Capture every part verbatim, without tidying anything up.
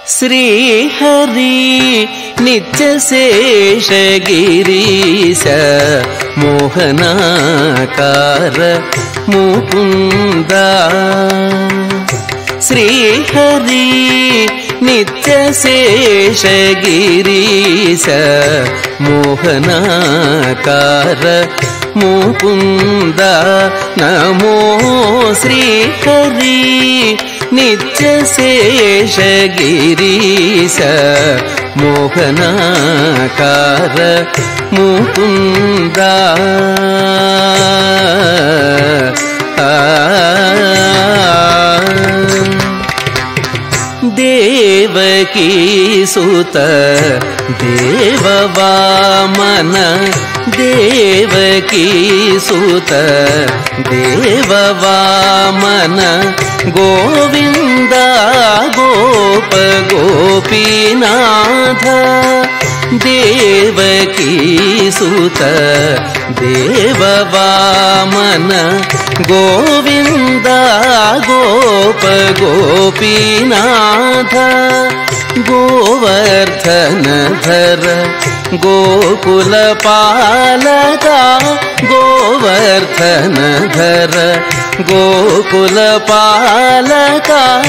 శ్రీహరి నిత్యశేషగిరీశ మోహనాకార ముకుంద శ్రీహరి నిత్యశేషగిరీశ మోహనాకార ముకుంద నమో శ్రీహరి నిత్యశేషగిరీశ మోహనాకార ముకుంద దేవకీ సుత దేవవామన దేవకీ సుత దేవవామన గోవింద గోప గోపీనాథ దేవకీ సుత దేవవామన గోవింద గోప గోపీనాథ గోవర్ధనధర గోకుల పాలక గోవర్ధనధర గోకుల పాలక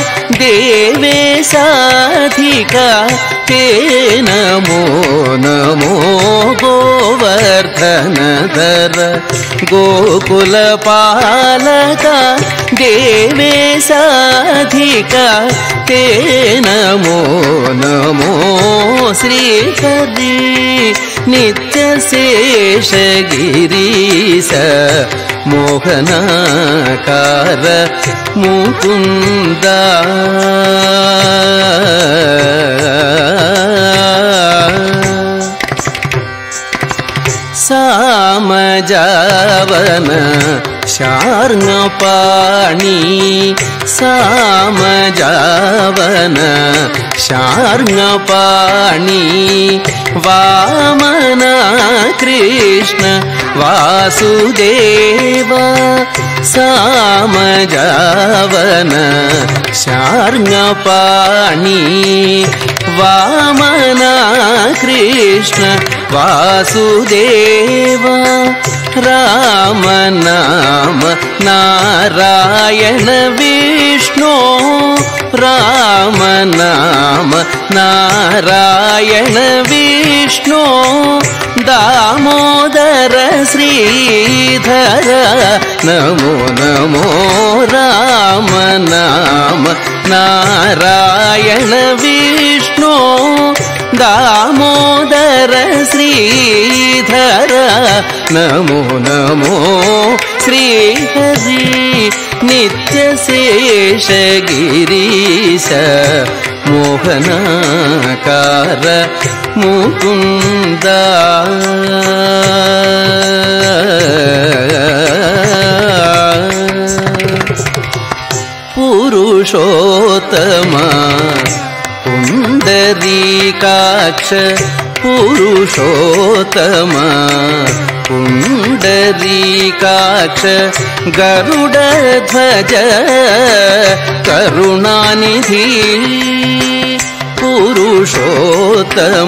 దేవేశాధిక తే నమో నమో గోవర్ధనధర గోకుల పాలక దేవేశాధిక తే నమో నమో శ్రీహరి నిత్యశేషగిరీశ మోహనాకార ముకుంద సామజావన శార్ంగపాణి సామజావన శార్ంగపాణి వామన కృష్ణ వాసుదేవ సామజావన శార్ంగపాణి వామన కృష్ణ వాసుదేవ రామనామ నారాయణ విష్ణు రామనామ నారాయణ విష్ణు దామోదర శ్రీధర నమో నమో రామనామ నారాయణ విష్ణు దామోదర శ్రీధర నమో నమో శ్రీహరి నిత్యశేషగిరీశ మోహనాకార ముకుంద పురుషోత్తమ పుండరీకాక్ష పురుషోత్తమ పుండరీకాక్ష గరుడధ్వజ కరుణానిధి పురుషోత్తమ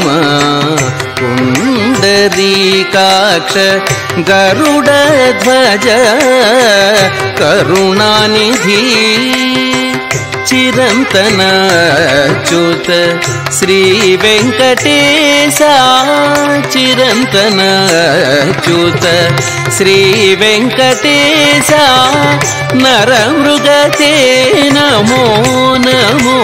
పుండరీకాక్ష గరుడధ్వజ కరుణానిధి చిరంతన చ్యుత శ్రీ వెంకటేశ చిరంతన చ్యుత శ్రీ వెంకటేశ నరమృగతే నమో నమో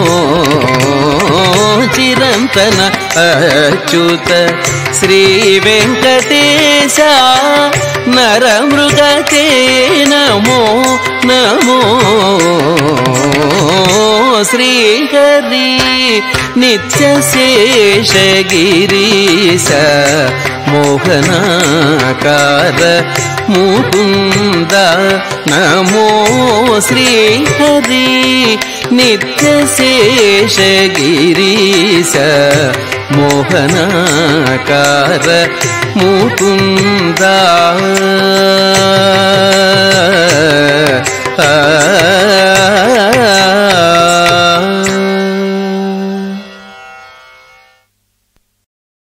చిరంతన అచ్యుత శ్రీ వెంకటేశ నరమృగతే నమో నమో శ్రీహరి నిత్యశేషగిరీశ మోహనాకార ముకుంద నమో శ్రీహరి నిత్యశేషగిరీశ మోహనాకార ముకుంద ఆ